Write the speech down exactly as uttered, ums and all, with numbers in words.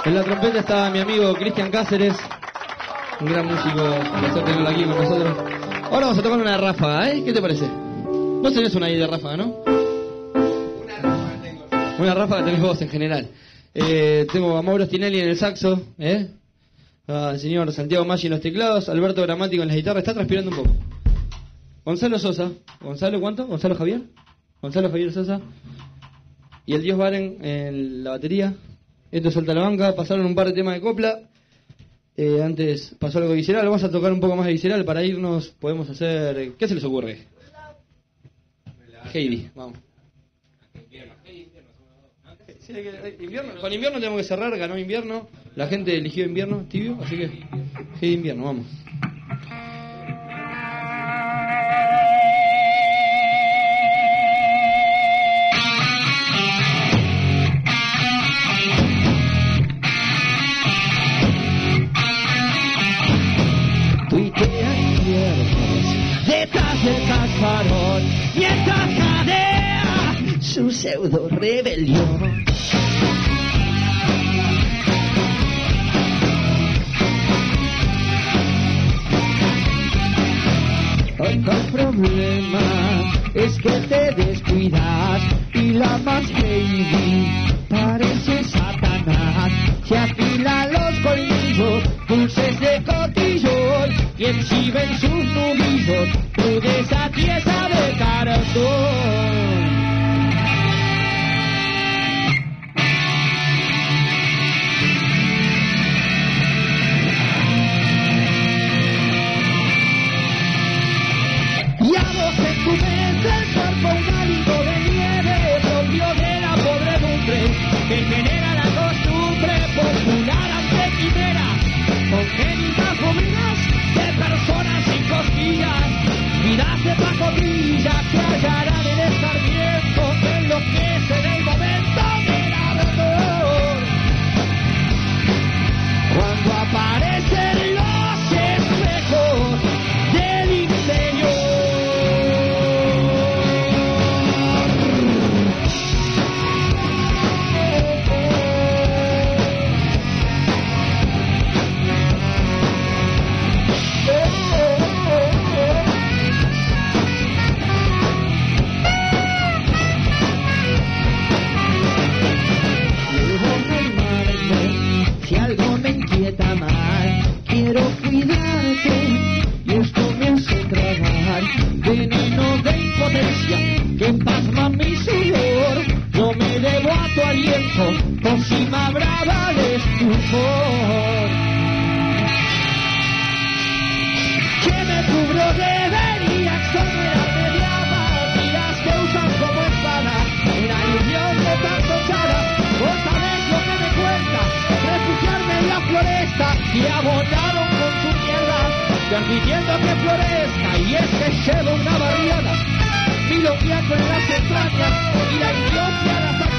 En la trompeta está mi amigo Cristian Cáceres, un gran músico, un placer tenerlo aquí con nosotros. Ahora vamos a tocar una de ráfaga, ¿eh? ¿Qué te parece? Vos tenés una ahí de ráfaga, ¿no? Una ráfaga tengo. Una ráfaga tenés vos en general. Eh, tengo a Mauro Stinelli en el saxo, ¿eh? Al señor Santiago Maggi en los teclados, Alberto Gramático en la guitarra. Está transpirando un poco. Gonzalo Sosa. ¿Gonzalo cuánto? ¿Gonzalo Javier? Gonzalo Javier Sosa. Y el Dios Baren en la batería. Esto es Salta la Banca. Pasaron un par de temas de copla. Eh, antes pasó algo visceral. Vamos a tocar un poco más de visceral. Para irnos podemos hacer... ¿Qué se les ocurre? Heidi, vamos. Sí, hay que, invierno, con invierno tenemos que cerrar, ganó invierno. La gente eligió invierno, tibio, así que Heidi invierno, vamos. Tuitea inviernos detrás del cascarón mientras cadea su pseudo rebelión. El problema es que te descuidas y la más Heidi parece Satanás. Se afilan los colmillos, dulces de cotillón, y exhiben sus nudillos, crudeza tiesa de cartón. Y a vos en tu mente el cuerpo un hálito de nieve propio de la podredumbre que genera la costumbre popular ante quimeras, congénitas fobias de personas sin cosquillas, vidas de pacotilla que hallarán en el sarmiento que enloquece en el momento del ardor. Cuando aparecen los espejos del interior. Si algo me inquieta mal, quiero cuidarte y esto me hace tragar veneno de impotencia que empasma mi sudor. Yo me debo a tu aliento, pócima brava de estupor que me cubro debería exonerarme de abatidas que usan como espada en la ilusión de tantos charas. Vos sabés lo que me cuesta refugiarme en la floresta y abonaron con su mierda permitiendo que florezca, y es que llevo una barriada milongueando en las entrañas y la idiocia la